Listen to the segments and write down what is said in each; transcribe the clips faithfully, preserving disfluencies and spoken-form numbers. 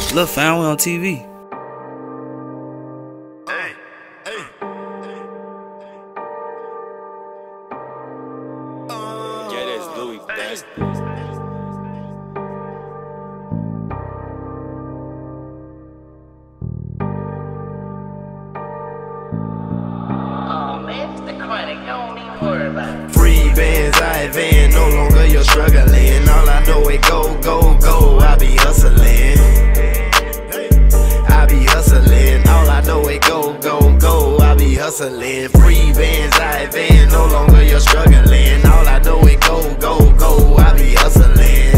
Look, fam, we on T V. Hey, hey. Yeah, that's Louis Best. Free bands, I advance, no longer you're struggling. All I know is go, go, go, I be hustling. I be hustling, all I know is go, go, go, I be hustling. Free bands, I advance, no longer you're struggling. All I know is go, go, go, I be hustling.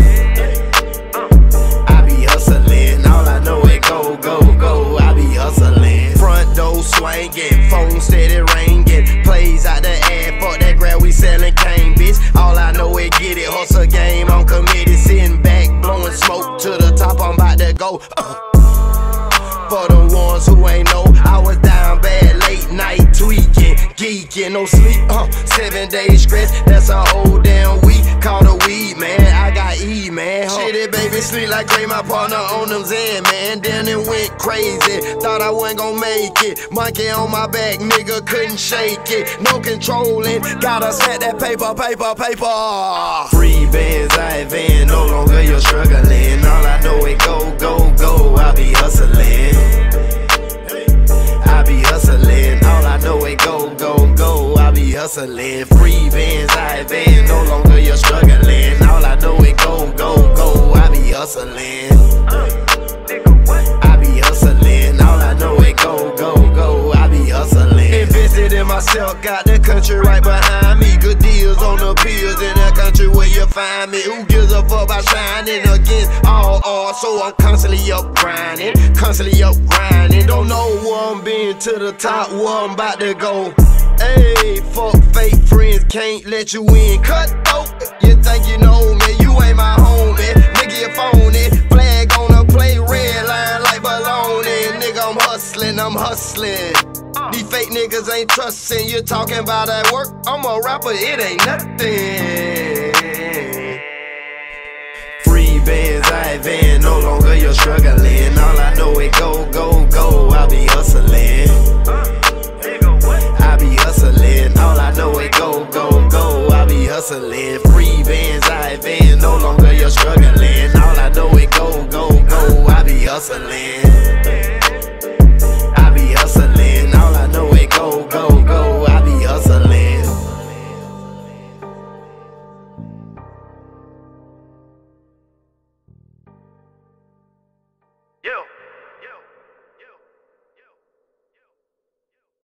I be hustling, all I know is go, go, go, I be hustling. Front door swinging, phone steady ringing, plays out the ad, fuck that grab, we sellin' cane, bitch. All I know is get it, hustle game, I'm committed, sitting back, blowing smoke to the top, I'm about to go. Uh. For the ones who ain't know, I was down bad, late night tweaking, geeking, no sleep, uh, seven days stress, that's a whole damn week. Call the weed, man, I got E, man. Huh? Shit, it baby, sleep like Gray, my partner on them Zen, man. Then it went crazy, thought I wasn't gon' make it. Monkey on my back, nigga, couldn't shake it. No controlling, gotta set that paper, paper, paper. Free bands, I advance, no longer you're struggling. All I know is go, go, go, I be hustling. I be hustling, all I know is go, go, go, I be hustling. Free bands, I advance, no longer you're struggling. All I know is go, go, go, I be hustling. I be hustling, all I know is go, go, go, I be hustling. Invested in myself, got the country right behind me. Good deals on the pills in the country where you find me. Who gives a fuck about shining against all odds? So I'm constantly up grinding, constantly up grinding. Don't know where I'm being to the top, where I'm about to go. Hey, fuck fake friends, can't let you in. Cut out, you think you know me, you ain't my homie. Nigga, you phony, flag on the play, red line like baloney. Nigga, I'm hustling, I'm hustling. These fake niggas ain't trusting, you talking about that work. I'm a rapper, it ain't nothing. Free bands, I advance, no longer you're struggling. All I know is go, go, go, I be hustling. I be hustling, all I know is go, go, go, I be hustling. Free bands, I advance, no longer you're struggling.